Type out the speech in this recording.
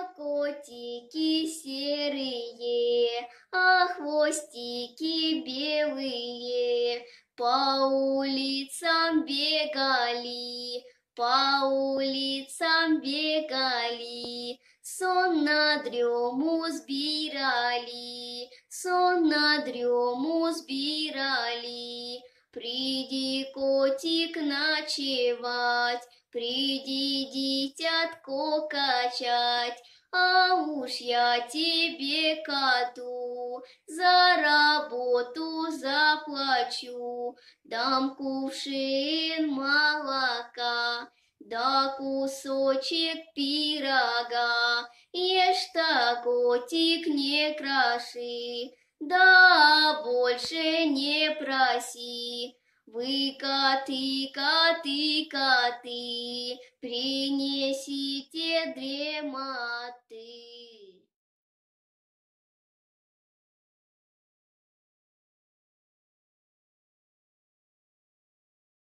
котики серые, а хвостики белые, по улицам бегали, по улицам бегали, сон на дрему сбирали, сон на дрему сбирали. Приди, котик, ночевать, приди, дитятко, качать, а уж я тебе, коту, за работу заплачу, дам кувшин молока, да кусочек пирога. Ешь-то, котик, не кроши, да больше не проси. Вы, коты, коты, коты, принесите дремоты.